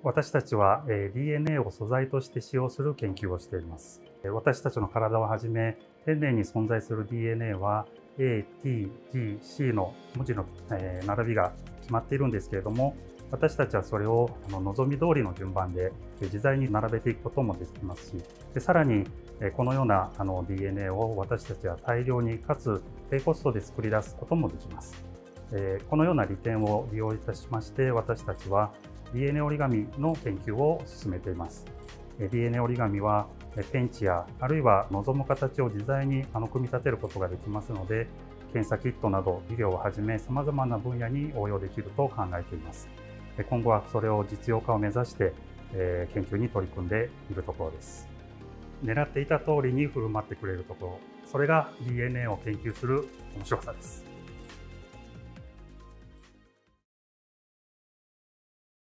私たちは DNA を素材として使用する研究をしています。私たちの体をはじめ、天然に存在する DNA は A、T、G、C の文字の並びが決まっているんですけれども、私たちはそれを望み通りの順番で自在に並べていくこともできますし、さらにこのようなDNA を私たちは大量にかつ低コストで作り出すこともできます。このような利点を利用いたしまして、私たちは DNA 折り紙の研究を進めています。DNA 折り紙はペンチやあるいは望む形を自在に組み立てることができますので、検査キットなど医療をはじめ様々な分野に応用できると考えています。今後はそれを実用化を目指して研究に取り組んでいるところです。狙っていた通りに振る舞ってくれるところ、それが DNA を研究する面白さです。